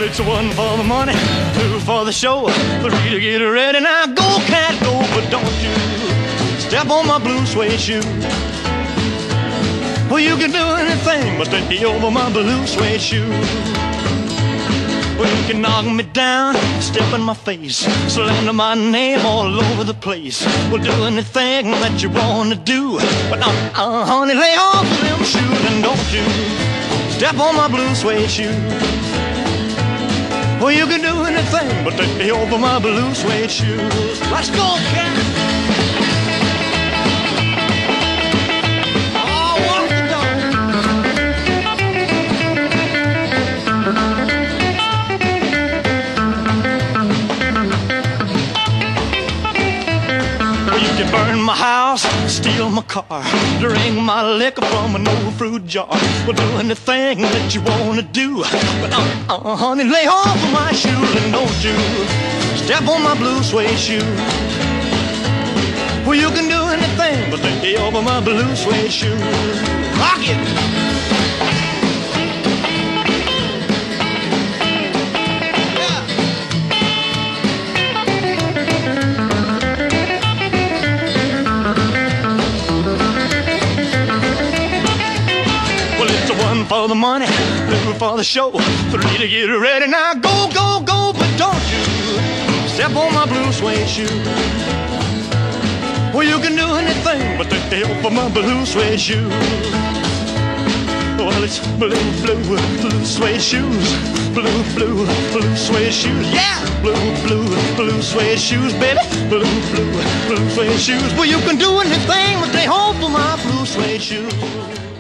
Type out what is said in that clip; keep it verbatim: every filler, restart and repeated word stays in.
Well, it's one for the money, two for the show, three to get ready. Now go, cat, go, but don't you step on my blue suede shoe. Well, you can do anything but stay over my blue suede shoe. Well, you can knock me down, step in my face, slander my name all over the place. Well, do anything that you wanna do, but uh, uh, honey, lay off of them shoes and don't you step on my blue suede shoe. Well, you can do anything but take me over my blue suede shoes. Let's go, cat! Oh, walk the dog. Well, you can burn my house, steal my car, drink my liquor from an old fruit jar. Well, do anything that you wanna do, but uh, uh, honey, lay off of my shoes and don't you step on my blue suede shoe. Well, you can do anything but lay over my blue suede shoe. Rock it! One for the money, two for the show, three to get ready. Now go, go, go, but don't you step on my blue suede shoe. Well, you can do anything but take the help of my blue suede shoe. Well, it's blue, blue, blue suede shoes, blue, blue, blue suede shoes, yeah, blue, blue, blue suede shoes, baby, blue, blue, blue suede shoes. Well, you can do anything but take hold of my blue suede shoes.